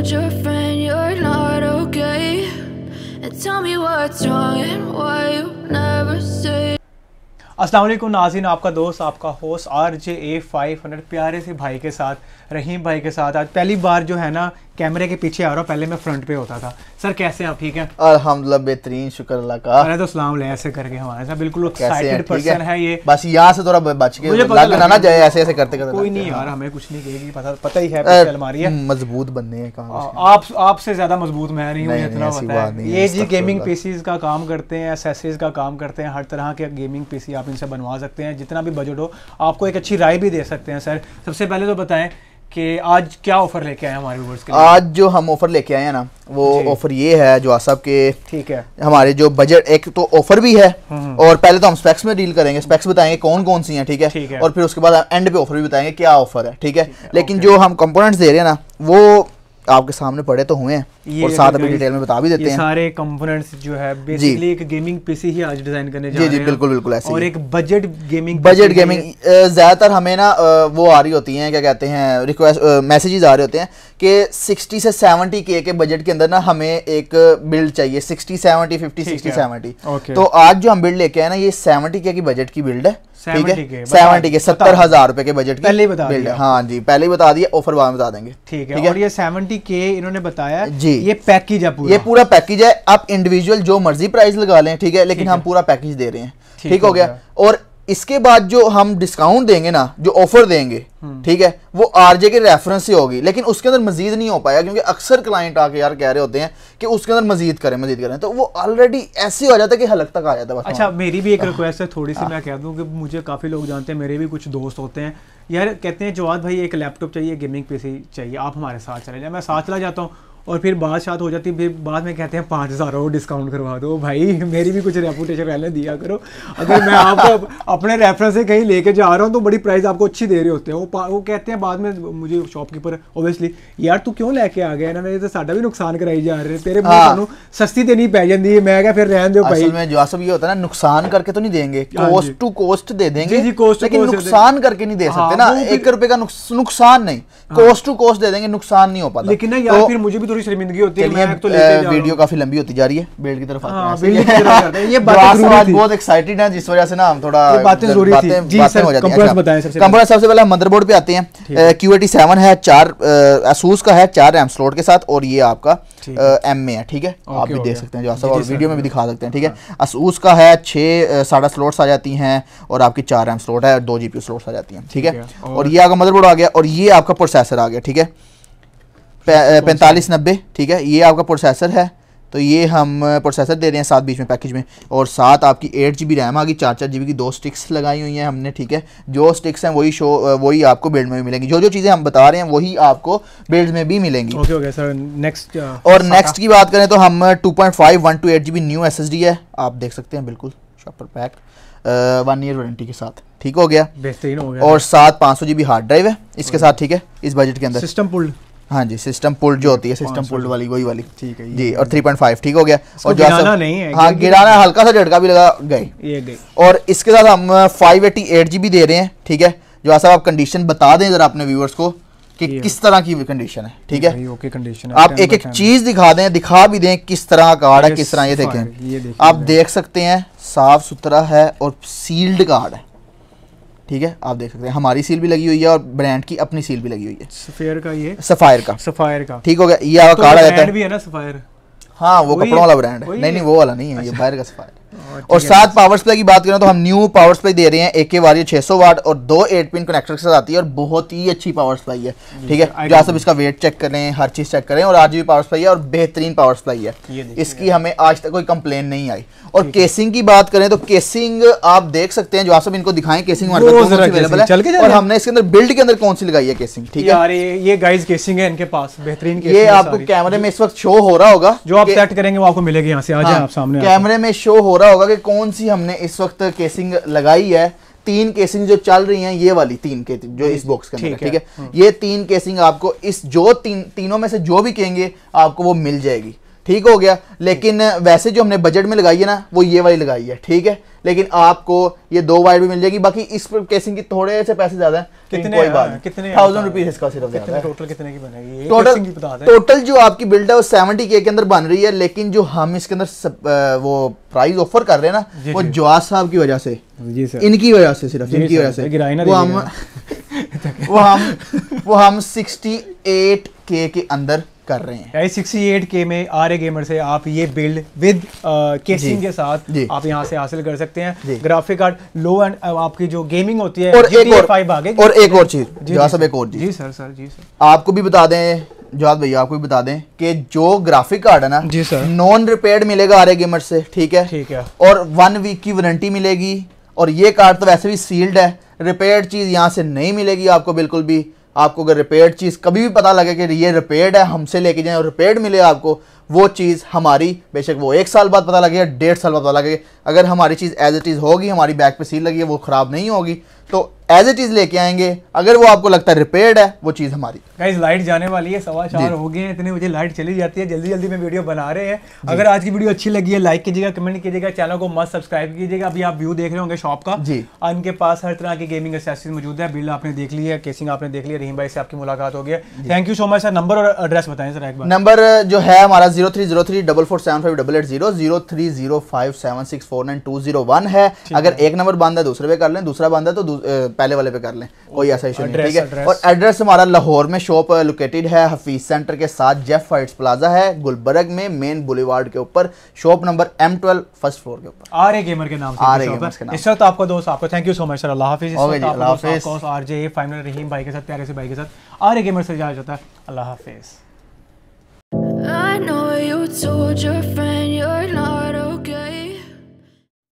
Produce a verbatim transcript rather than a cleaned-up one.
told your friend you're not okay, and tell me what's wrong and why you never say. अस्सलाम वालेकुम नाज़रीन, आपका दोस्त आपका host R J A five hundred प्यारे से भाई के साथ, रहीम भाई के साथ आज पहली बार जो है ना कैमरे के पीछे आ रहा हूँ। पहले मैं फ्रंट पे होता था। सर कैसे हैं आप? ठीक हैं अल्हम्दुलिल्लाह, बेहतरीन, शुक्र अल्लाह का। अरे तो सलाम ले ऐसे करके हमारे साथ बिल्कुल एक्साइटेड पर्सन है ये। बस यहाँ से थोड़ा बच के लग ना जाए ऐसे ऐसे करते करते। कोई नहीं यार, हमें कुछ नहीं कहेगी, पता पता ही है पीछे अलमारी है। मजबूत बनने हैं कहाँ। आप आपसे ज्यादा मजबूत मैं नहीं हूँ, इतना पता है। ये जी गेमिंग पीसीज का काम करते हैं, एक्सेसरीज का काम करते हैं, हर तरह के गेमिंग पीसी आप इनसे बनवा सकते हैं, जितना भी बजट हो। आपको एक अच्छी राय भी दे सकते हैं। सर सबसे पहले तो बताएं कि आज क्या ऑफर लेके आए हमारे व्यूअर्स के लिए? आज जो हम ऑफर लेके आए हैं ना, वो ऑफर ये है जो आसाब के, ठीक है, हमारे जो बजट एक तो ऑफर भी है, और पहले तो हम स्पेक्स में डील करेंगे, स्पेक्स बताएंगे कौन कौन सी हैं, ठीक है, ठीक है। और फिर उसके बाद एंड पे ऑफर भी बताएंगे क्या ऑफर है, ठीक है। लेकिन जो हम कंपोनेंट्स दे रहे हैं ना, वो आपके सामने पड़े तो हुए हैं और साथ में डिटेल में बता भी देते ये हैं। सारे कंपोनेंट्स जो है बेसिकली एक गेमिंग पीसी ही आज डिजाइन करने जा रहे हैं। जी जी बिल्कुल बिल्कुल ऐसे। और एक बजट गेमिंग बजट गेमिंग ज्यादातर हमें ना वो आ रही होती हैं, क्या कहते हैं, रिक्वेस्ट मैसेजेस आ रहे होते हैं कि सिक्सटी से सेवेंटी के के बजट के अंदर ना हमें एक बिल्ड चाहिए, sixty seventy fifty sixty seventy. तो आज जो हम बिल्ड लेके आए ना, ये सेवेंटी के की बजट की बिल्ड है, ठीक है। सेवेंटी के सत्तर हजार रुपए के बजट की पहले ही बता बिल्ड है। हाँ जी, पहले ही बता दिया, ऑफर बाद में बता देंगे, ठीक है। और ये सेवेंटी के इन्होंने बताया जी, ये पैकेज है पूरा, ये पूरा पैकेज है। आप इंडिविजुअल जो मर्जी प्राइस लगा लें, ठीक है, लेकिन हम पूरा पैकेज दे रहे हैं, ठीक हो गया। और इसके बाद जो हम डिस्काउंट देंगे ना, जो ऑफर देंगे, ठीक है, वो आरजे के रेफरेंस से होगी, लेकिन उसके अंदर मजीद नहीं हो पाएगा, क्योंकि अक्सर क्लाइंट आके यार कह रहे होते हैं कि उसके अंदर मजीद करें मजीद करें, तो वो ऑलरेडी ऐसे हो जाता है कि हलक तक आ जाता है। अच्छा, मेरी भी एक रिक्वेस्ट है थोड़ी सी, मैं कह दूं कि मुझे काफ़ी लोग जानते हैं, मेरे भी कुछ दोस्त होते हैं यार, कहते हैं जवाद भाई एक लैपटॉप चाहिए, गेमिंग पीसी चाहिए, आप हमारे साथ चले जाए। मैं साथ चला जाता हूँ और फिर बात शात हो जाती है, फिर बाद में कहते हैं पाँच हज़ार और डिस्काउंट करवा दो। भाई मेरी भी कुछ रेपुटेशन पहले दिया करो। अगर मैं आपको अपने रेफरेंस से कहीं लेके जा रहा हूँ तो बड़ी प्राइस आपको अच्छी दे रहे होते हैं। वो वो कहते हैं बाद में मुझे शॉपकीपर ओबियसली, यार तू क्यों लेके आ गया ना, तो साडा भी नुकसान कराई जा रहे, तेरे मुँह सस्ती देनी पै जाती है। मैं क्या फिर रहने दो भाई। में जो सब ये होता है ना, नुकसान करके तो नहीं देंगे, कॉस्ट टू कॉस्ट दे देंगे, लेकिन नुकसान करके नहीं दे सकते ना। एक रुपए का नुकसान नहीं, कॉस्ट टू कॉस्ट दे देंगे, नुकसान नहीं हो पाता। लेकिन ना यार फिर मुझे भी थोड़ी शर्मिंदगी होती है। मैं तो वीडियो काफी लंबी होती जा रही है, बिल्ड की तरफ आते हैं। ये बातें बहुत एक्साइटेड हैं, जिस वजह से ना हम थोड़ा बातें जरूरी थी। जी सर, कंपोनेंट्स बताएं सबसे पहले। कंपोनेंट्स सबसे पहले हम मदरबोर्ड पे आते हैं। क्यू एटी सेवन है, चार asus का है, चार रैम स्लॉट के साथ, और ये आपका एम में है, ठीक है। आप भी देख सकते हैं जो और वीडियो में भी दिखा सकते हैं, ठीक है। asus का है, छह साढ़ा स्लॉट्स आ जाती हैं, और आपकी चार रैम स्लॉट है, दो जीपीयू स्लॉट्स आ जाती हैं, ठीक है। और ये आपका मदरबोर्ड आ गया, और ये आपका प्रोसेसर आ गया, ठीक है, पैंतालीस नब्बे, ठीक है। ये आपका प्रोसेसर है, तो ये हम प्रोसेसर दे रहे हैं साथ बीच में पैकेज में, और साथ आपकी एट जी बी रैम आ गई, चार चार जी बी की दो स्टिक्स लगाई हुई हैं हमने, ठीक है। जो स्टिक्स हैं वही शो वही आपको बिल्ड में भी मिलेंगी, जो जो चीज़ें हम बता रहे हैं वही आपको बिल्ड में भी मिलेंगी। Okay okay sir, next. और नेक्स्ट की बात करें तो हम two point five one two eight G B new S S D है, आप देख सकते हैं, बिल्कुल shopper pack, one year warranty के साथ, ठीक हो गया, बेहतरीन हो गया। और साथ पाँच सौ जी बी हार्ड ड्राइव है इसके साथ, ठीक है, इस बजट के अंदर। सिस्टम पुल्ड, हाँ जी, सिस्टम पुल्ड जो होती है, सिस्टम पुल्ड वाली वही वाली, ठीक है जी। और थ्री पॉइंट फाइव, ठीक हो गया। और जो गिराना नहीं है, हाँ गिराना, हल्का सा झटका भी लगा गए, ये गए। और इसके साथ हम five eighty eight G B दे रहे हैं, ठीक है। जो ऐसा आप कंडीशन बता दें जरा अपने व्यूअर्स को कि किस तरह की कंडीशन है, ठीक है। ओके कंडीशन, आप एक एक चीज दिखा दें, दिखा भी दें किस तरह का कार्ड है, किस तरह, ये देखें, आप देख सकते हैं, साफ सुथरा है और सील्ड कार्ड है, ठीक है। आप देख सकते हैं हमारी सील भी लगी हुई है और ब्रांड की अपनी सील भी लगी हुई है, सफायर का, ये सफायर का, सफायर का, ठीक हो गया। ये आपका कार्ड आ जाता है, भी है ना सफायर, हाँ वो कपड़ों वाला ब्रांड है, नहीं नहीं वो वाला नहीं है, ये बाहर का सफायर। और साथ पावर सप्लाई की बात करें तो हम न्यू पावर सप्लाई दे रहे हैं, एक के वारियर छह सौ वाट और दो एट पिन कनेक्टर के साथ आती है, और बहुत ही अच्छी पावर सप्लाई है, ठीक है। जो सब इसका वेट चेक करें, हर चीज चेक करें, और आरजीबी पावर सप्लाई है और बेहतरीन पावर सप्लाई है, इसकी हमें आज तक कोई कंप्लेन नहीं आई। और केसिंग की बात करें तो केसिंग आप देख सकते हैं, जो आप सब इनको दिखाएं, केसिंग हमारे पास अवेलेबल है, और हमने इसके अंदर बिल्ड के अंदर कौन सी लगाई है केसिंग, ठीक है। ये गाइस केसिंग है इनके पास, बेहतरीन, ये आपको कैमरे में इस वक्त शो हो रहा होगा, जो आप सेट करेंगे वो आपको मिलेगी, यहाँ से आ जाए आप सामने, कैमरे में शो हो रहा होगा कि कौन सी हमने इस वक्त केसिंग लगाई है। तीन केसिंग जो चल रही हैं, ये वाली तीन के जो इस बॉक्स के अंदर, ठीक है। ये तीन केसिंग आपको इस जो तीन तीनों में से जो भी कहेंगे आपको वो मिल जाएगी, ठीक हो गया। लेकिन वैसे जो हमने बजट में लगाई है ना वो ये वाली लगाई है, ठीक है। लेकिन आपको ये दो वाइड भी मिल जाएगी, बाकी इस केसिंग की थोड़े से पैसे ज्यादा है, कितने कोई बात कितने थाउजेंड रुपीज इसका सिर्फ ज्यादा है। टोटल कितने की बनेगी टोटल टोटल जो आपकी बिल्ड है वो सेवेंटी के के अंदर बन रही है, लेकिन जो हम इसके अंदर सब, आ, वो प्राइस ऑफर कर रहे हैं ना वो जवाद साहब की वजह से, जी सर, इनकी वजह से, सिर्फ इनकी वजह से वो हम वो हम वो हम सिक्सटी एट के के अंदर कर रहे हैं। सिक्सटी एट के में आर ए गेमर से आप ये बिल्ड विद केसिंग के साथ आप यहाँ से हासिल कर सकते हैं। ग्राफिक कार्ड लो एंड आपकी जो गेमिंग होती है, और एक और फाइव आगे और एक और चीज जहाँ सब एक और चीज, जी सर सर जी सर आपको भी बता दें जवाद भैया, आपको भी बता दें कि जो ग्राफिक कार्ड है ना जी सर नॉन रिपेयर्ड मिलेगा आर ए गेमर से, ठीक है ठीक है, और वन वीक की वारंटी मिलेगी। और ये कार्ड तो वैसे भी सील्ड है, रिपेयर्ड चीज यहाँ से नहीं मिलेगी आपको बिल्कुल भी। आपको अगर रिपेयर्ड चीज़ कभी भी पता लगे कि ये रिपेयर्ड है, हमसे लेके जाएं और रिपेयर्ड मिले आपको, वो चीज़ हमारी, बेशक वो एक साल बाद पता लगे या डेढ़ साल बाद पता लगे, अगर हमारी चीज़ एज इट इज़ होगी, हमारी बैग पे सील लगी है, वो ख़राब नहीं होगी, तो एज इट इज़ लेके आएंगे। अगर वो आपको लगता है रिपेयर्ड है, वो चीज़ हमारी। गाइस लाइट जाने वाली है, सवा चार हो गए हैं, इतने मुझे लाइट चली जाती है, जल्दी जल्दी में वीडियो बना रहे हैं। अगर आज की वीडियो अच्छी लगी है लाइक कीजिएगा, कमेंट कीजिएगा, चैनल को मस्त सब्सक्राइब कीजिएगा। अभी आप व्यू देख रहे होंगे शॉप का जी, इनके पास हर तरह की गेमिंग एक्सेसरीज मौजूद है। बिल्ड आपने देख ली है, केसिंग आपने देख लिया, रहीम भाई से आपकी मुलाकात हो गई है। Thank you so much sir. नंबर और एड्रेस बताएं सर एक बार। नंबर जो है हमारा zero three zero three double four seven five double eight zero zero three zero five seven six four nine two zero one है। अगर एक नंबर बंद है दूसरे पे कर लें, दूसरा बंद है तो पहले वाले पे कर लें, कोई ऐसा इशू नहीं, ठीक है। और एड्रेस हमारा लाहौर में शॉप लोकेटेड है, हफीज सेंटर के साथ जेफ फाइट्स प्लाजा है, गुलबर्ग में मेन बुलेवार्ड के ऊपर, shop number M twelve first floor के ऊपर। आर ए गेमर के नाम से आर ए गेमर के नाम। इस वक्त आपका दोस्त आपको thank you so much sir. अल्लाह हाफिज। अल्लाह हाफिज। आरजे फाइनल रहीम भाई के साथ, प्यारे से भाई के साथ आर ए गेमर से जाया जाता है। अल्लाह हाफिज। I know you told your friend you're not